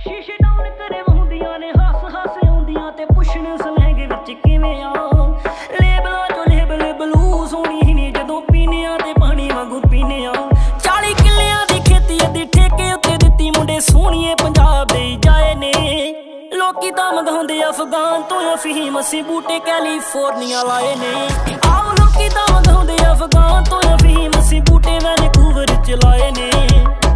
शीशे डाउन करे वहुंदियां ने हस हस आउंदियां ते पुछण सलैंग विच किवें आ लेबलां चो लेबल बलू सोहणी ही नी जदों पीने आ ते पानी वांगू पीने आ 40 किल्लियां दी खेती अद्धी ठेके उत्ते दित्ती मुंडे सोहणीए पंजाब दे जाए ने लोकी तां मंगाउंदे अफगान तो अफीम असीं बूटे कैलीफोर्निया लाए ने आओ लोकी तां मंगाउंदे अफगान तो अफीम असीं बूटे वैनकूवर च लाए ने।